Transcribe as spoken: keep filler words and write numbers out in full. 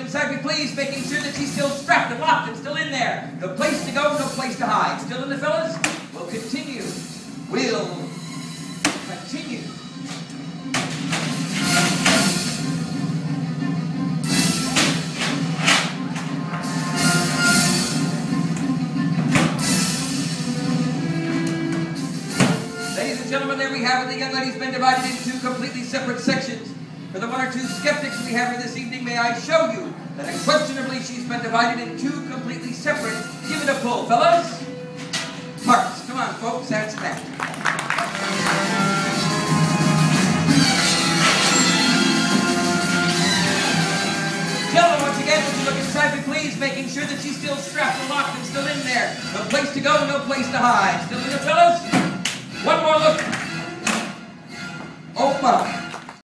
inside me, please, making sure that she's still strapped and locked and still in there. No place to go, no place to hide. Still in the fellas? We'll continue. We'll continue. Ladies and gentlemen, there we have it. The young lady's been divided into completely separate sections. For the one or two skeptics we have here this evening, may I show you that unquestionably she's been divided in two completely separate. Give it a pull, fellas. Parts. Come on, folks. That's that. Gentlemen, once again, would you look inside me, please, making sure that she's still strapped and locked and still in there. No place to go, no place to hide. Still in there, fellas? One more look. Oh, my.